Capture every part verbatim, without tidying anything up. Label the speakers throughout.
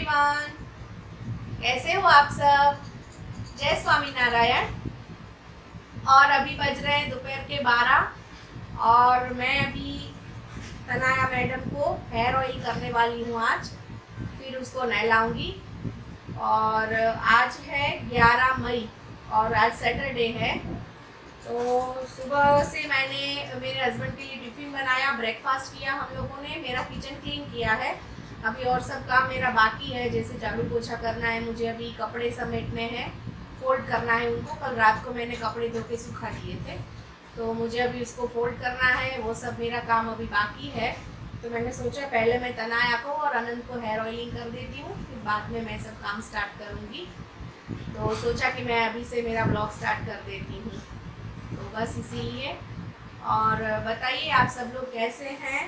Speaker 1: Everyone, कैसे हो आप सब। जय स्वामी नारायण। और अभी बज रहे हैं दोपहर के बारह और मैं अभी तनाया मैडम को हेयर ऑयल करने वाली हूँ आज, फिर उसको नहलाऊंगी। और आज है ग्यारह मई और आज सैटरडे है। तो सुबह से मैंने मेरे हस्बैंड के लिए टिफ़िन बनाया, ब्रेकफास्ट किया हम लोगों ने, मेरा किचन क्लीन किया है। अभी और सब काम मेरा बाकी है, जैसे झाड़ू पोछा करना है मुझे, अभी कपड़े समेटने हैं, फोल्ड करना है उनको। कल रात को मैंने कपड़े धो के सुखा दिए थे, तो मुझे अभी उसको फोल्ड करना है, वो सब मेरा काम अभी बाकी है। तो मैंने सोचा पहले मैं तनाया को और अनंत को हेयर ऑयलिंग कर देती हूँ, फिर बाद में मैं सब काम स्टार्ट करूँगी। तो सोचा कि मैं अभी से मेरा ब्लॉग स्टार्ट कर देती हूँ, तो बस इसीलिए। और बताइए आप सब लोग कैसे हैं।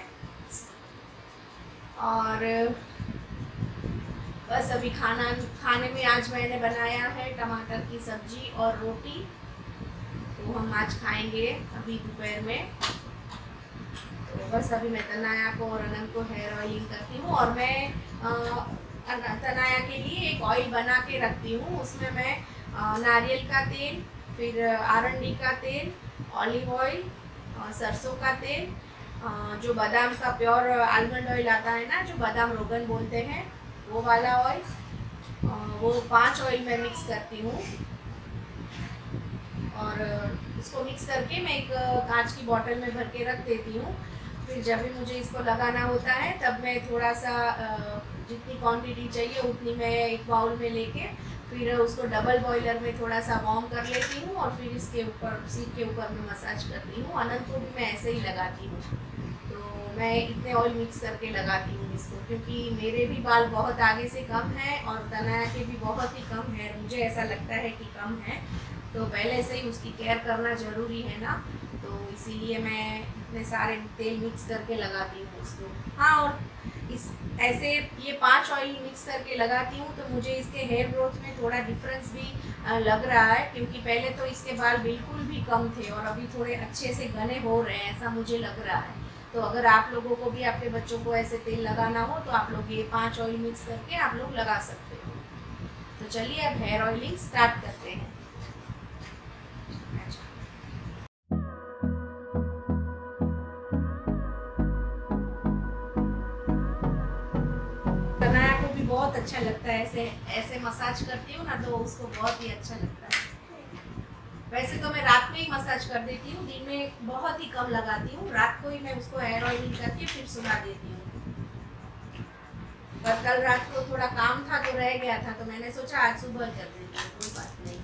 Speaker 1: और बस अभी खाना खाने में आज मैंने बनाया है टमाटर की सब्जी और रोटी, तो हम आज खाएंगे अभी दोपहर में। तो बस अभी मैं तनाया को और अनंत को हेयर ऑयलिंग करती हूँ। और मैं आ, तनाया के लिए एक ऑयल बना के रखती हूँ, उसमें मैं आ, नारियल का तेल, फिर आरंडी का तेल, ऑलिव ऑयल, सरसों का तेल, जो बादाम का प्योर आलमंड ऑयल आता है ना, जो बादाम रोगन बोलते हैं, वो वाला ऑयल, वो पांच ऑयल मैं मिक्स करती हूँ। और इसको मिक्स करके मैं एक कांच की बोतल में भर के रख देती हूँ। फिर जब भी मुझे इसको लगाना होता है तब मैं थोड़ा सा जितनी क्वांटिटी चाहिए उतनी मैं एक बाउल में लेके फिर उसको डबल बॉयलर में थोड़ा सा वार्म कर लेती हूँ और फिर इसके ऊपर सीट के ऊपर मैं मसाज करती हूँ। अनंत को भी मैं ऐसे ही लगाती हूँ, तो मैं इतने ऑयल मिक्स करके लगाती हूँ इसको, क्योंकि मेरे भी बाल बहुत आगे से कम हैं और तनाया के भी बहुत ही कम है, मुझे ऐसा लगता है कि कम है, तो पहले से ही उसकी केयर करना ज़रूरी है ना, तो इसीलिए मैं इतने सारे तेल मिक्स करके लगाती हूँ उसको। हाँ, और इस ऐसे ये पांच ऑयल मिक्स करके लगाती हूँ तो मुझे इसके हेयर ग्रोथ में थोड़ा डिफरेंस भी लग रहा है, क्योंकि पहले तो इसके बाल बिल्कुल भी कम थे और अभी थोड़े अच्छे से घने हो रहे हैं, ऐसा मुझे लग रहा है। तो अगर आप लोगों को भी आपके बच्चों को ऐसे तेल लगाना हो तो आप लोग ये पांच ऑयल मिक्स करके आप लोग लगा सकते हो। तो चलिए अब हेयर ऑयलिंग स्टार्ट करते हैं। तनाया को भी बहुत अच्छा लगता है, ऐसे ऐसे मसाज करती हूँ ना तो उसको बहुत ही अच्छा लगता है। वैसे तो मैं रात में ही मसाज कर देती हूँ, दिन में बहुत ही कम लगाती हूँ, रात को ही मैं उसको हेयर ऑयलिंग करके फिर सुला देती हूँ। पर कल रात को थोड़ा काम था तो रह गया था, तो मैंने सोचा आज सुबह कर देती हूँ, कोई बात नहीं।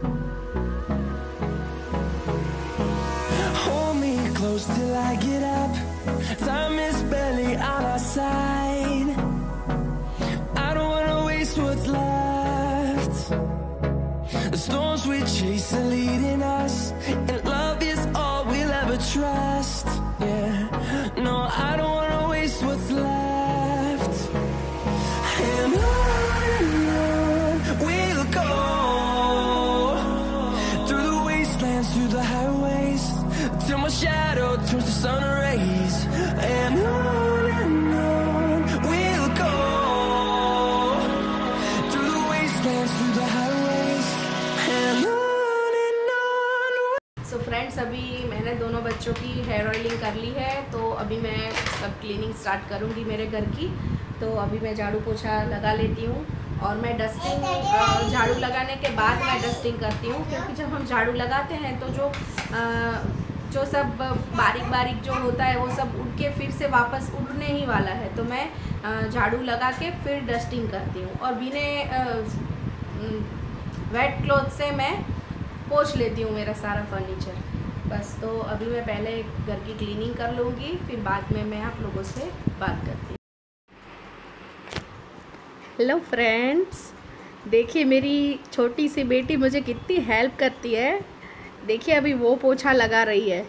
Speaker 2: Hold me close till I get up. Time is barely on our side. I don't wanna waste what's left. The storms we chase are leading us, and love is all we'll ever trust. Yeah, no, I don't wanna waste what's left. And on and on we'll go, through the wastelands, through the highways, till my shadow turns to sun rays. And on and on we'll go, through the wastelands, through the highways, and on and on.
Speaker 1: So friends, अभी मैंने दोनों बच्चों की hair oiling कर ली है, तो अभी मैं सब क्लीनिंग स्टार्ट करूँगी मेरे घर की। तो अभी मैं झाड़ू पोछा लगा लेती हूँ और मैं डस्टिंग, झाड़ू लगाने के बाद मैं डस्टिंग करती हूँ, क्योंकि जब हम झाड़ू लगाते हैं तो जो जो सब बारीक बारीक जो होता है वो सब उड़ के फिर से वापस उड़ने ही वाला है, तो मैं झाड़ू लगा के फिर डस्टिंग करती हूँ और बिना वेट क्लॉथ से मैं पोंछ लेती हूँ मेरा सारा फर्नीचर। बस, तो अभी मैं पहले घर की क्लीनिंग कर लूँगी, फिर बाद में मैं आप लोगों से बात करती हूँ। हेलो फ्रेंड्स, देखिए मेरी छोटी सी बेटी मुझे कितनी हेल्प करती है। देखिए अभी वो पोछा लगा रही है।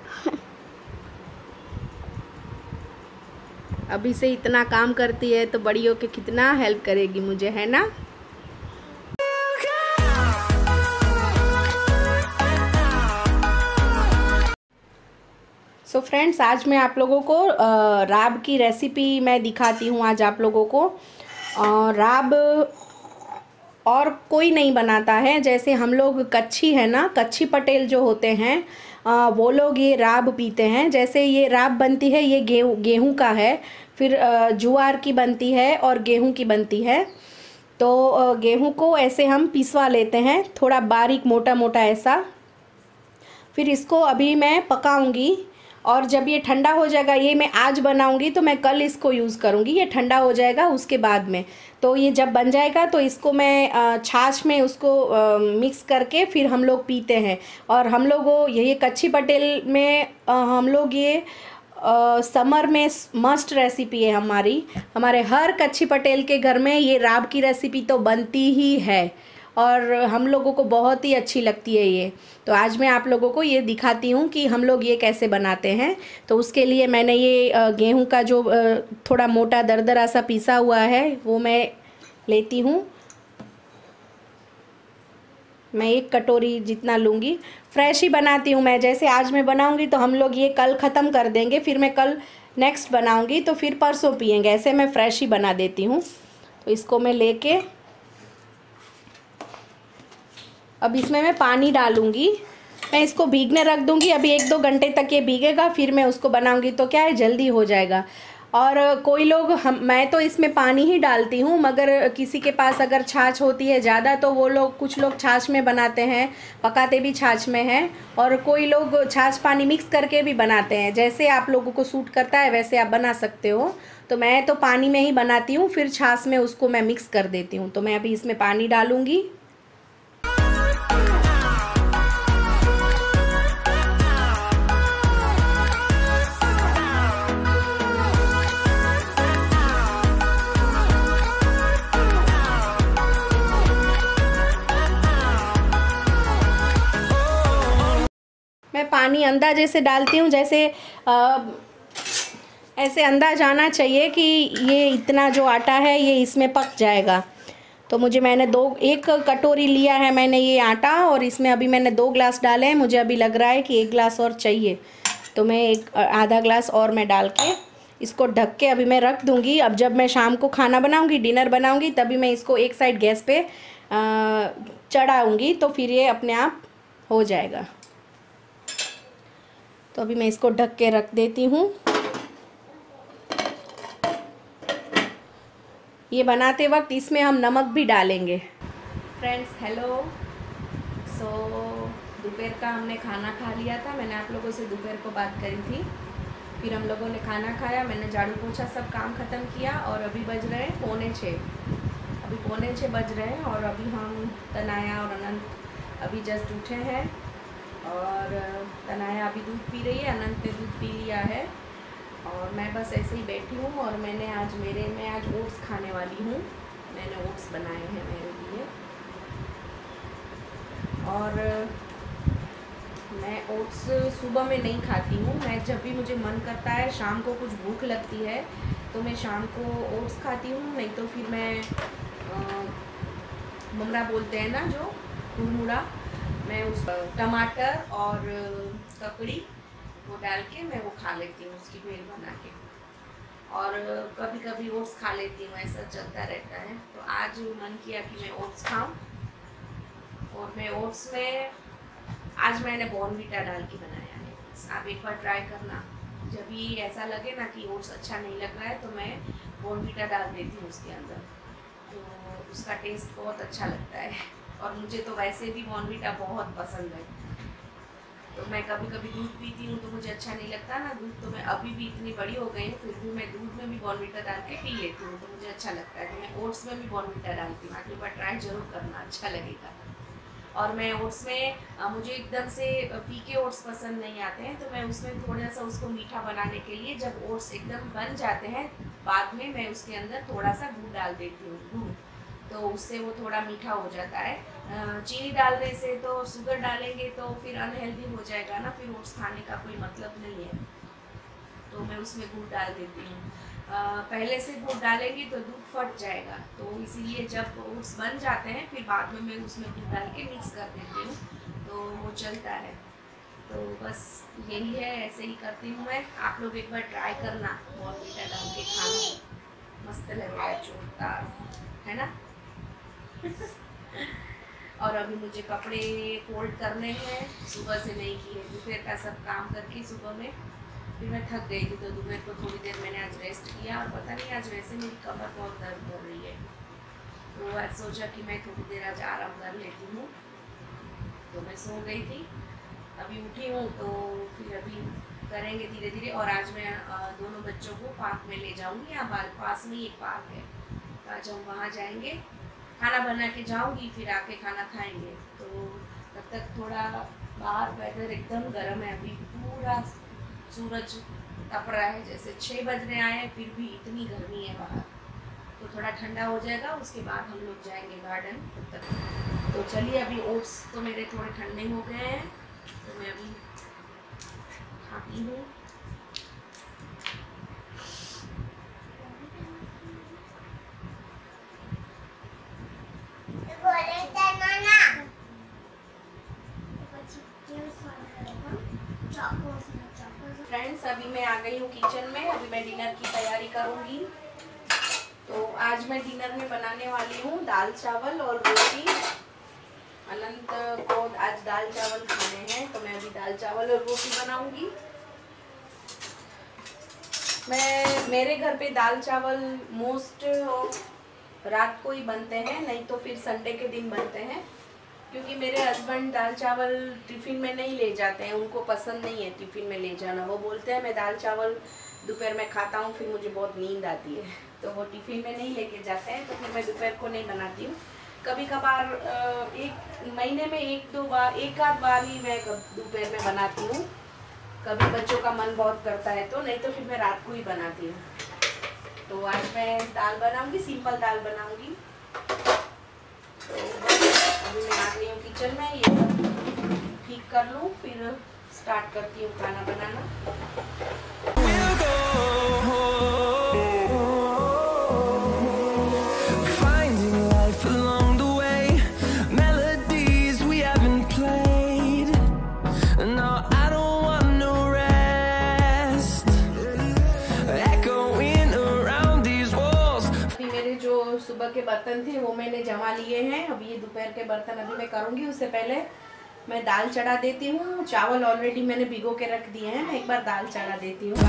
Speaker 1: अभी से इतना काम करती है तो बड़ी होके कितना हेल्प करेगी मुझे, है ना। सो so फ्रेंड्स, आज मैं आप लोगों को राब की रेसिपी मैं दिखाती हूँ आज आप लोगों को। और राब और कोई नहीं बनाता है। जैसे हम लोग कच्छी है ना, कच्छी पटेल जो होते हैं आ, वो लोग ये राब पीते हैं। जैसे ये राब बनती है, ये गेहूँ गेहूँ का है, फिर ज्वार की बनती है और गेहूँ की बनती है। तो गेहूँ को ऐसे हम पिसवा लेते हैं, थोड़ा बारीक मोटा मोटा ऐसा। फिर इसको अभी मैं पकाऊंगी और जब ये ठंडा हो जाएगा, ये मैं आज बनाऊंगी तो मैं कल इसको यूज़ करूंगी। ये ठंडा हो जाएगा उसके बाद में, तो ये जब बन जाएगा तो इसको मैं छाछ में उसको मिक्स करके फिर हम लोग पीते हैं। और हम लोग ये कच्छी पटेल में हम लोग ये समर में मस्ट रेसिपी है हमारी। हमारे हर कच्छी पटेल के घर में ये राब की रेसिपी तो बनती ही है और हम लोगों को बहुत ही अच्छी लगती है ये। तो आज मैं आप लोगों को ये दिखाती हूँ कि हम लोग ये कैसे बनाते हैं। तो उसके लिए मैंने ये गेहूं का जो थोड़ा मोटा दरदरा सा पीसा हुआ है वो मैं लेती हूँ। मैं एक कटोरी जितना लूँगी। फ्रेश ही बनाती हूँ मैं, जैसे आज मैं बनाऊँगी तो हम लोग ये कल ख़त्म कर देंगे, फिर मैं कल नेक्स्ट बनाऊँगी तो फिर परसों पियेंगे। ऐसे मैं फ्रेश ही बना देती हूँ। तो इसको मैं लेके अब इसमें मैं पानी डालूँगी। मैं इसको भीगने रख दूँगी अभी एक दो घंटे तक, ये भीगेगा फिर मैं उसको बनाऊँगी तो क्या है जल्दी हो जाएगा। और कोई लोग हम मैं तो इसमें पानी ही डालती हूँ, मगर किसी के पास अगर छाछ होती है ज़्यादा तो वो लोग कुछ लोग छाछ में बनाते हैं, पकाते भी छाछ में हैं। और कोई लोग छाछ पानी मिक्स करके भी बनाते हैं। जैसे आप लोगों को सूट करता है वैसे आप बना सकते हो। तो मैं तो पानी में ही बनाती हूँ, फिर छाछ में उसको मैं मिक्स कर देती हूँ। तो मैं अभी इसमें पानी डालूँगी। मैं पानी अंदाजे से डालती हूँ, जैसे आ, ऐसे अंदाज आना चाहिए कि ये इतना जो आटा है ये इसमें पक जाएगा। तो मुझे मैंने दो एक कटोरी लिया है मैंने ये आटा, और इसमें अभी मैंने दो ग्लास डाले हैं। मुझे अभी लग रहा है कि एक ग्लास और चाहिए, तो मैं एक आधा ग्लास और मैं डाल के इसको ढक के अभी मैं रख दूँगी। अब जब मैं शाम को खाना बनाऊँगी, डिनर बनाऊँगी, तभी मैं इसको एक साइड गैस पे चढ़ाऊँगी तो फिर ये अपने आप हो जाएगा। तो अभी मैं इसको ढक के रख देती हूँ। ये बनाते वक्त इसमें हम नमक भी डालेंगे। फ्रेंड्स हेलो, सो दोपहर का हमने खाना खा लिया था। मैंने आप लोगों से दोपहर को बात करी थी। फिर हम लोगों ने खाना खाया, मैंने झाड़ू पोछा सब काम ख़त्म किया और अभी बज रहे हैं पौने छः। अभी पौने छः बज रहे हैं और अभी हम तनाया और अनंत अभी जस्ट उठे हैं। और तनाया अभी दूध पी रही है, अनंत ने दूध पी लिया है और मैं बस ऐसे ही बैठी हूँ। और मैंने आज मेरे मैं आज ओट्स खाने वाली हूँ। मैंने ओट्स बनाए हैं मेरे लिए। और मैं ओट्स सुबह में नहीं खाती हूँ। मैं जब भी मुझे मन करता है, शाम को कुछ भूख लगती है तो मैं शाम को ओट्स खाती हूँ, नहीं तो फिर मैं ममरा बोलते हैं ना जो मुरमुरा, मैं उस टमाटर और ककड़ी वो डाल के मैं वो खा लेती हूँ, उसकी भेल बना के। और कभी कभी ओट्स खा लेती हूँ, ऐसा चलता रहता है। तो आज मन किया कि मैं ओट्स खाऊँ और मैं ओट्स में आज मैंने बॉर्नवीटा डाल के बनाया है। आप एक बार ट्राई करना। जब भी ऐसा लगे ना कि ओट्स अच्छा नहीं लग रहा है तो मैं बॉर्नवीटा डाल देती हूँ उसके अंदर, तो उसका टेस्ट बहुत अच्छा लगता है। और मुझे तो वैसे भी बॉर्नवीटा बहुत पसंद है। तो मैं कभी कभी दूध पीती हूँ तो मुझे अच्छा नहीं लगता ना दूध, तो मैं अभी भी इतनी बड़ी हो गई हूँ फिर भी मैं दूध में भी बॉर्नवीटा डाल के पी लेती हूँ, तो मुझे अच्छा लगता है। तो मैं ओट्स में भी बॉर्नवीटा डालती हूँ। अगली बार ट्राई जरूर करना, अच्छा लगेगा। और मैं ओट्स में मुझे एकदम से फीके ओट्स पसंद नहीं आते हैं, तो मैं उसमें थोड़ा सा उसको मीठा बनाने के लिए जब ओट्स एकदम बन जाते हैं बाद में मैं उसके अंदर थोड़ा सा दूध डाल देती हूँ, दूध, तो उससे वो थोड़ा मीठा हो जाता है। चीनी डालने से तो शुगर डालेंगे तो फिर अनहेल्दी हो जाएगा ना, फिर ओट्स खाने का कोई मतलब नहीं है। तो मैं उसमें दूध डाल देती हूँ। पहले से दूध डालेंगे तो दूध फट जाएगा, तो इसीलिए जब ओट्स बन जाते हैं फिर बाद में मैं उसमें दूध डाल के मिक्स कर देती हूँ, तो वो चलता है। तो बस यही है, ऐसे ही करती हूँ मैं। आप लोग एक बार ट्राई करना, बॉर्नवीटा डाल के खाना, मस्त लगेगा, जोरदार। है ना। और अभी मुझे कपड़े फोल्ड करने हैं, सुबह से नहीं किए, दोपहर का सब काम करके सुबह में फिर मैं थक गई थी, तो दोपहर को थोड़ी देर मैंने आज रेस्ट किया। और पता नहीं आज वैसे मेरी कमर बहुत दर्द कर रही है, तो आज सोचा कि मैं थोड़ी देर आज आराम कर लेती हूँ, तो मैं सो गई थी। अभी उठी हूँ तो फिर अभी करेंगे धीरे धीरे। और आज मैं दोनों बच्चों को पार्क में ले जाऊँगी, यहाँ पास में ही एक पार्क है, तो आज हम वहाँ जाएंगे, खाना बना के जाऊँगी, फिर आके खाना खाएंगे। तो तब तक थोड़ा बाहर वेदर एकदम गर्म है, अभी पूरा सूरज तप रहा है, जैसे छः बजने आए हैं, फिर भी इतनी गर्मी है बाहर। तो थोड़ा ठंडा हो जाएगा, उसके बाद हम लोग जाएंगे गार्डन। तब तक तो चलिए, अभी ओट्स तो मेरे थोड़े ठंडे हो गए हैं, तो मैं अभी खाती हूँ। फ्रेंड्स, अभी मैं आ गई हूँ किचन में, अभी मैं डिनर की तैयारी करूँगी। तो आज मैं डिनर में बनाने वाली हूँ दाल चावल और रोटी। अनंत को आज दाल चावल खाने हैं, तो मैं अभी दाल चावल और रोटी बनाऊंगी। मैं मेरे घर पे दाल चावल मोस्ट रात को ही बनते हैं, नहीं तो फिर संडे के दिन बनते हैं, क्योंकि मेरे हस्बैंड दाल चावल टिफ़िन में नहीं ले जाते हैं, उनको पसंद नहीं है टिफ़िन में ले जाना। वो बोलते हैं मैं दाल चावल दोपहर में खाता हूँ, फिर मुझे बहुत नींद आती है, तो वो टिफ़िन में नहीं लेके जाते हैं, तो फिर मैं दोपहर को नहीं बनाती हूँ। कभी कभार एक महीने में एक दो बार, एक आध बार ही मैं दोपहर में बनाती हूँ, कभी बच्चों का मन बहुत करता है तो, नहीं तो फिर मैं रात को ही बनाती हूँ। तो आज मैं दाल बनाऊँगी, सिंपल दाल बनाऊँगी। तो अभी मैं आ गई हूँ किचन में, ये सब ठीक कर लूँ, फिर स्टार्ट करती हूँ खाना बनाना। सुबह के बर्तन थे वो मैंने जमा लिए हैं, अभी ये दोपहर के बर्तन अभी मैं करूँगी। उससे पहले मैं दाल चढ़ा देती हूँ, चावल ऑलरेडी मैंने भिगो के रख दिए हैं, मैं एक बार दाल चढ़ा देती हूँ।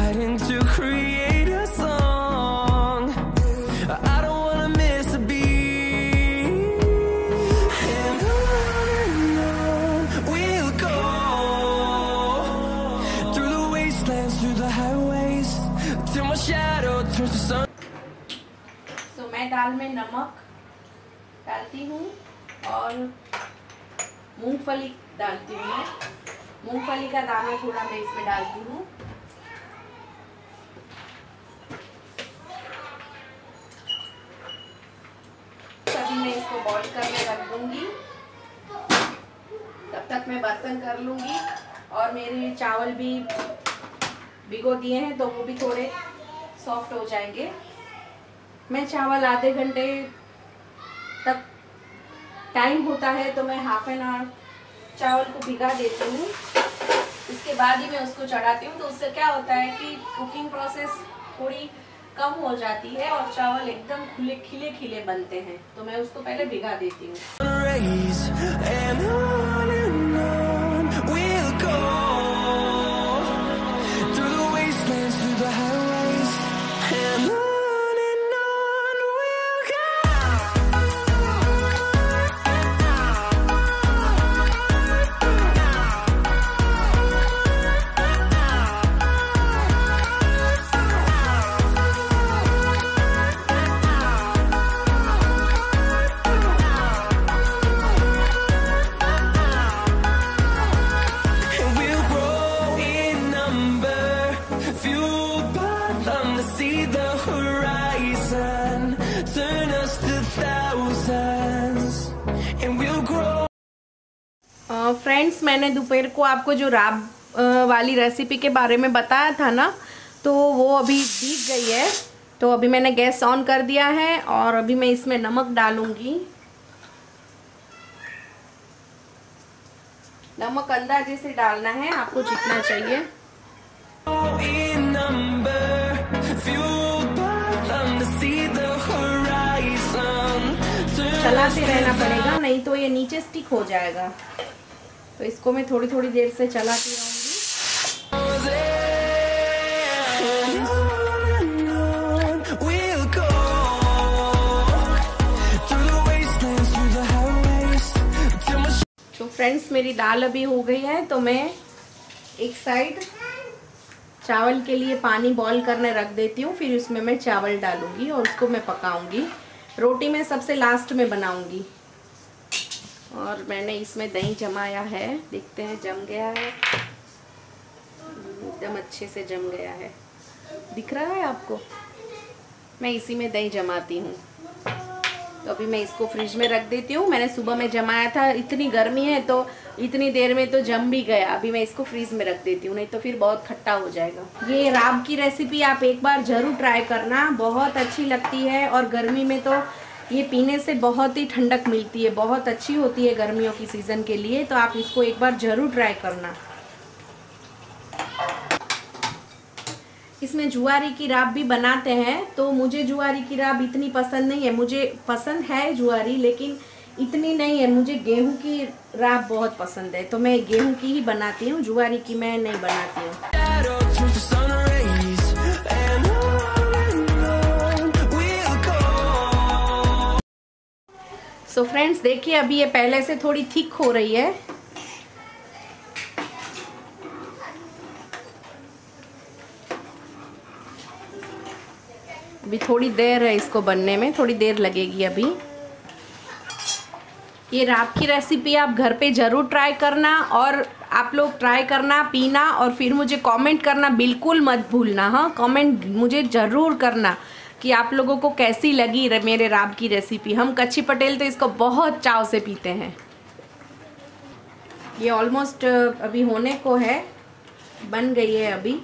Speaker 1: तो मैं दाल में नमक डालती हूँ और मूंगफली डालती हूँ, मूंगफली का दाना थोड़ा मैं इसमें डालती हूँ। अभी मैं इसको बॉईल करके रख दूँगी, तब तक मैं बर्तन कर लूँगी। और मेरे चावल भी भिगो दिए हैं, तो वो भी थोड़े सॉफ्ट हो जाएंगे। मैं चावल आधे घंटे तक टाइम होता है, तो मैं हाफ एन आवर चावल को भिगा देती हूँ, इसके बाद ही मैं उसको चढ़ाती हूँ। तो उससे क्या होता है कि कुकिंग प्रोसेस थोड़ी कम हो जाती है और चावल एकदम खुले खिले खिले बनते हैं, तो मैं उसको पहले भिगा देती हूँ। फ्रेंड्स, मैंने दोपहर को आपको जो राब वाली रेसिपी के बारे में बताया था ना, तो वो अभी भीग गई है। तो अभी मैंने गैस ऑन कर दिया है और अभी मैं इसमें नमक डालूंगी। नमक अंदाजे से डालना है, आपको जितना चाहिए।
Speaker 2: Fueled by them to see the horizon.
Speaker 1: चलाते रहना पड़ेगा, नहीं तो ये नीचे स्टिक हो जाएगा। तो इसको मैं थोड़ी थोड़ी देर से चलाती रहूँगी। तो फ्रेंड्स, मेरी दाल अभी हो गई है, तो मैं एक साइड चावल के लिए पानी बॉईल करने रख देती हूँ, फिर उसमें मैं चावल डालूंगी और उसको मैं पकाऊंगी। रोटी मैं सबसे लास्ट में बनाऊंगी। और मैंने इसमें दही जमाया है, देखते हैं जम गया है, एकदम अच्छे से जम गया है, दिख रहा है आपको। मैं इसी में दही जमाती हूँ। तो अभी मैं इसको फ्रिज में रख देती हूँ। मैंने सुबह में जमाया था, इतनी गर्मी है तो इतनी देर में तो जम भी गया। अभी मैं इसको फ्रीज में रख देती हूँ, नहीं तो फिर बहुत खट्टा हो जाएगा। ये राब की रेसिपी आप एक बार ज़रूर ट्राई करना, बहुत अच्छी लगती है। और गर्मी में तो ये पीने से बहुत ही ठंडक मिलती है, बहुत अच्छी होती है गर्मियों की सीज़न के लिए। तो आप इसको एक बार ज़रूर ट्राई करना। इसमें जुआरी की राब भी बनाते हैं, तो मुझे जुआरी की राब इतनी पसंद नहीं है। मुझे पसंद है जुआरी, लेकिन इतनी नहीं है। मुझे गेहूं की राब बहुत पसंद है, तो मैं गेहूं की ही बनाती हूँ, जुआरी की मैं नहीं बनाती हूँ। सो फ्रेंड्स, देखिए अभी ये पहले से थोड़ी थिक हो रही है। अभी थोड़ी देर है इसको बनने में, थोड़ी देर लगेगी अभी। ये राब की रेसिपी आप घर पे ज़रूर ट्राई करना, और आप लोग ट्राई करना, पीना, और फिर मुझे कमेंट करना बिल्कुल मत भूलना। हाँ, कमेंट मुझे ज़रूर करना कि आप लोगों को कैसी लगी मेरे राब की रेसिपी। हम कच्ची पटेल तो इसको बहुत चाव से पीते हैं। ये ऑलमोस्ट अभी होने को है, बन गई है अभी।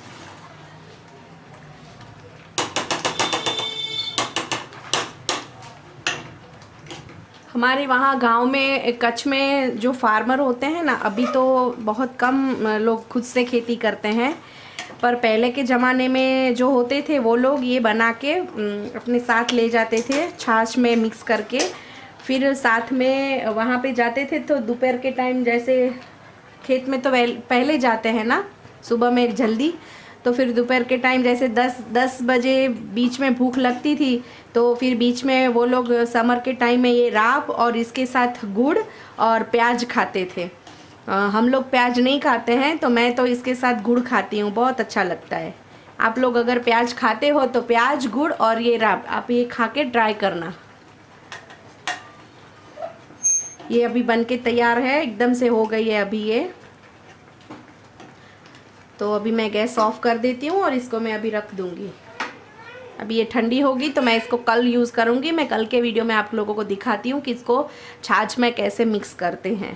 Speaker 1: हमारे वहाँ गांव में, कच्छ में जो फार्मर होते हैं ना, अभी तो बहुत कम लोग खुद से खेती करते हैं, पर पहले के ज़माने में जो होते थे वो लोग ये बना के अपने साथ ले जाते थे, छाछ में मिक्स करके। फिर साथ में वहाँ पे जाते थे, तो दोपहर के टाइम, जैसे खेत में तो पहले जाते हैं ना सुबह में जल्दी, तो फिर दोपहर के टाइम जैसे दस दस बजे बीच में भूख लगती थी, तो फिर बीच में वो लोग समर के टाइम में ये राब और इसके साथ गुड़ और प्याज खाते थे। आ, हम लोग प्याज नहीं खाते हैं, तो मैं तो इसके साथ गुड़ खाती हूँ, बहुत अच्छा लगता है। आप लोग अगर प्याज खाते हो तो प्याज, गुड़ और ये राब आप ये खा के ट्राई करना। ये अभी बन के तैयार है, एकदम से हो गई है अभी ये। तो अभी मैं गैस ऑफ कर देती हूँ और इसको मैं अभी रख दूँगी। अभी ये ठंडी होगी तो मैं इसको कल यूज़ करूँगी। मैं कल के वीडियो में आप लोगों को दिखाती हूँ कि इसको छाछ में कैसे मिक्स करते हैं।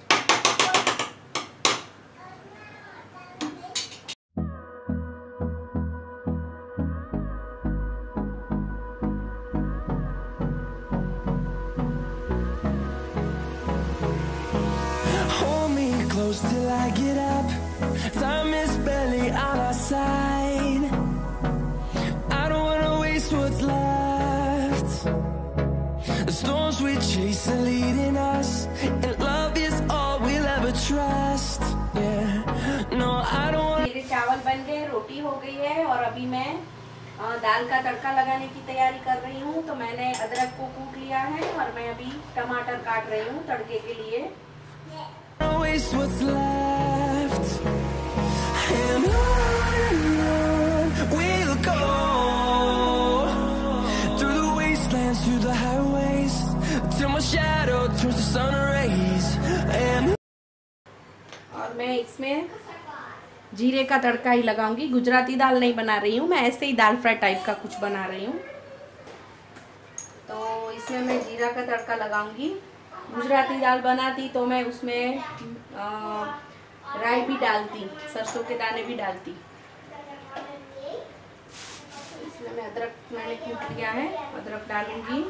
Speaker 2: Till I get up, time is barely on our side. I don't wanna waste what's left. The storms we chase are leading us, and love is all we'll ever trust. Yeah, no, I don't want.
Speaker 1: मेरे चावल बन गए, रोटी हो गई है, और अभी मैं दाल का तड़का लगाने की तैयारी कर रही हूँ। तो मैंने अदरक को कूट लिया है और मैं अभी टमाटर काट रही हूँ तड़के के लिए।
Speaker 2: Waste what's left, and on and on we'll go, through the wastelands, through the highways, till my shadow turns to sun rays. And
Speaker 1: और मैं इसमें जीरे का तड़का ही लगाऊंगी। गुजराती दाल नहीं बना रही हूँ मैं, ऐसे ही दाल फ्राई टाइप का कुछ बना रही हूँ। तो इसमें मैं जीरा का तड़का लगाऊंगी। गुजराती दाल बनाती तो मैं उसमें आ, राई भी डालती, सरसों के दाने भी डालती। इसमें मैं अदरक मैंने कूट लिया है, अदरक डालूंगी।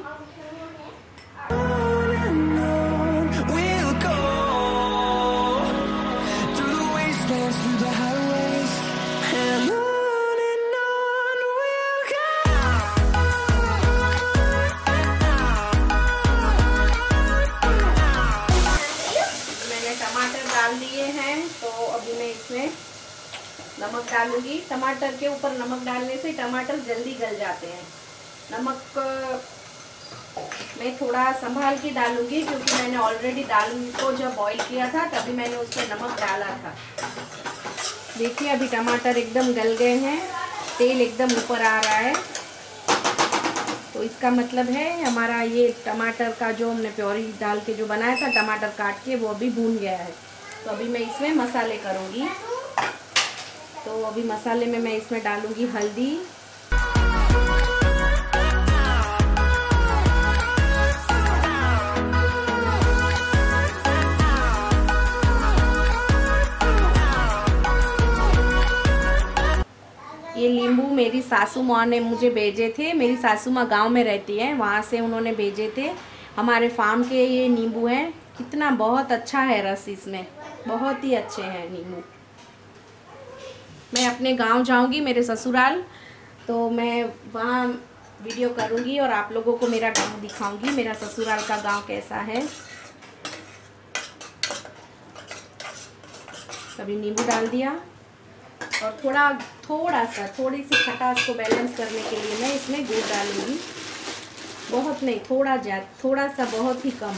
Speaker 1: डालूंगी। टमाटर के ऊपर नमक डालने से टमाटर जल्दी गल जाते हैं। नमक मैं थोड़ा संभाल के डालूंगी क्योंकि मैंने ऑलरेडी दाल को जब बॉईल किया था तभी मैंने उसमें नमक डाला था। देखिए अभी टमाटर एकदम गल गए हैं, तेल एकदम ऊपर आ रहा है, तो इसका मतलब है हमारा ये टमाटर का जो हमने प्योरी डाल के जो बनाया था टमाटर काट के, वो अभी भून गया है। तो अभी मैं इसमें मसाले करूँगी। तो अभी मसाले में मैं इसमें डालूँगी हल्दी, ये नींबू मेरी सासू माँ ने मुझे भेजे थे। मेरी सासू माँ गांव में रहती है, वहाँ से उन्होंने भेजे थे। हमारे फार्म के ये नींबू हैं। कितना बहुत अच्छा है रस इसमें, बहुत ही अच्छे हैं नींबू। मैं अपने गांव जाऊंगी, मेरे ससुराल, तो मैं वहाँ वीडियो करूंगी और आप लोगों को मेरा गांव दिखाऊंगी, मेरा ससुराल का गांव कैसा है। अभी नींबू डाल दिया और थोड़ा थोड़ा सा थोड़ी सी खटास को बैलेंस करने के लिए मैं इसमें गुड़ डालूंगी। बहुत नहीं, थोड़ा ज्यादा, थोड़ा सा, बहुत ही कम।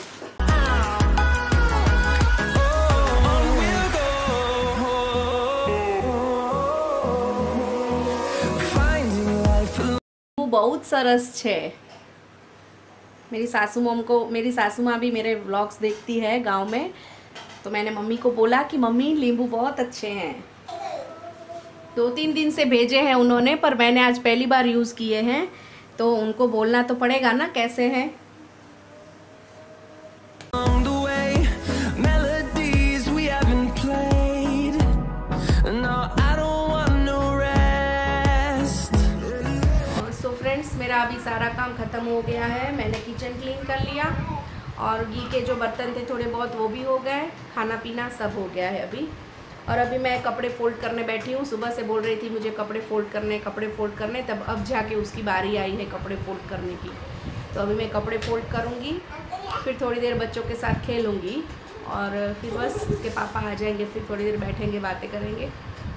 Speaker 1: वो बहुत सरस है। मेरी सासू मॉम को, मेरी सासू माँ भी मेरे व्लॉग्स देखती है गांव में, तो मैंने मम्मी को बोला कि मम्मी नींबू बहुत अच्छे हैं। दो तीन दिन से भेजे हैं उन्होंने, पर मैंने आज पहली बार यूज़ किए हैं, तो उनको बोलना तो पड़ेगा ना कैसे हैं। सो फ्रेंड्स, मेरा अभी सारा काम ख़त्म हो गया है। मैंने किचन क्लीन कर लिया और घी के जो बर्तन थे थोड़े बहुत वो भी हो गए, खाना पीना सब हो गया है अभी। और अभी मैं कपड़े फोल्ड करने बैठी हूँ। सुबह से बोल रही थी मुझे कपड़े फोल्ड करने कपड़े फोल्ड करने, तब अब जाके उसकी बारी आई है कपड़े फोल्ड करने की। तो अभी मैं कपड़े फोल्ड करूँगी, फिर थोड़ी देर बच्चों के साथ खेलूँगी और फिर बस उसके पापा आ जाएंगे, फिर थोड़ी देर बैठेंगे, बातें करेंगे।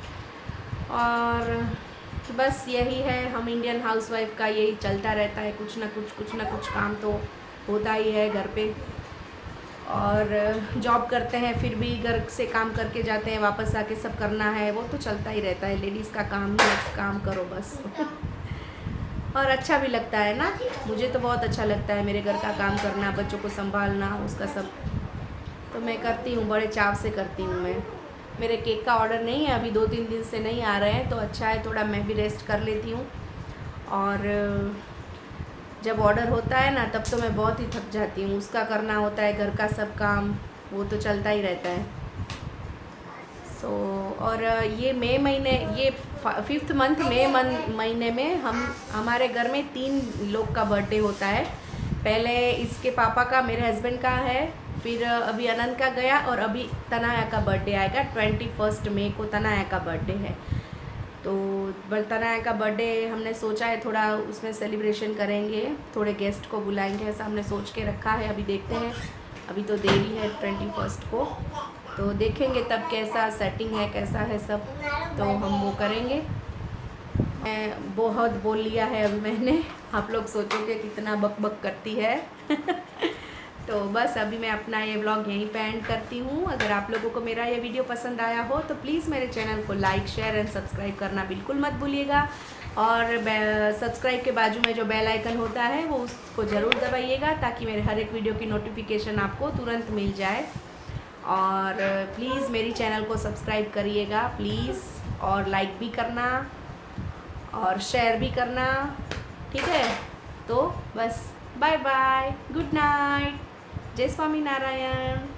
Speaker 1: और बस यही है, हम इंडियन हाउसवाइफ का यही चलता रहता है, कुछ ना कुछ कुछ ना कुछ काम तो होता ही है घर पे। और जॉब करते हैं फिर भी घर से काम करके जाते हैं, वापस आके सब करना है, वो तो चलता ही रहता है। लेडीज़ का काम ही काम करो बस। और अच्छा भी लगता है ना, मुझे तो बहुत अच्छा लगता है मेरे घर का काम करना, बच्चों को संभालना, उसका सब तो मैं करती हूँ, बड़े चाव से करती हूँ मैं। मेरे केक का ऑर्डर नहीं है, अभी दो तीन दिन से नहीं आ रहे हैं, तो अच्छा है, थोड़ा मैं भी रेस्ट कर लेती हूँ। और जब ऑर्डर होता है ना तब तो मैं बहुत ही थक जाती हूँ, उसका करना होता है, घर का सब काम, वो तो चलता ही रहता है। सो so, और ये मई महीने, ये फिफ्थ मंथ मई महीने में हम हमारे घर में तीन लोग का बर्थडे होता है। पहले इसके पापा का, मेरे हस्बैंड का है, फिर अभी अनंत का गया और अभी तनाया का बर्थडे आएगा। ट्वेंटी फर्स्ट मई को तनाया का बर्थडे है। तो तनाया का बर्थडे हमने सोचा है थोड़ा उसमें सेलिब्रेशन करेंगे, थोड़े गेस्ट को बुलाएंगे, ऐसा हमने सोच के रखा है। अभी देखते हैं, अभी तो देरी है ट्वेंटी फर्स्ट को, तो देखेंगे तब कैसा सेटिंग है, कैसा है सब, तो हम वो करेंगे। मैं बहुत बोल लिया है अभी मैंने, आप लोग सोचोगे कितना बक बक करती है। तो बस अभी मैं अपना ये व्लॉग यहीं पे एंड करती हूँ। अगर आप लोगों को मेरा ये वीडियो पसंद आया हो तो प्लीज़ मेरे चैनल को लाइक, शेयर एंड सब्सक्राइब करना बिल्कुल मत भूलिएगा। और सब्सक्राइब के बाजू में जो बेल आइकन होता है वो उसको ज़रूर दबाइएगा, ताकि मेरे हर एक वीडियो की नोटिफिकेशन आपको तुरंत मिल जाए। और प्लीज़ मेरी चैनल को सब्सक्राइब करिएगा प्लीज़, और लाइक भी करना और शेयर भी करना, ठीक है। तो बस बाय बाय, गुड नाइट, जय स्वामी नारायण।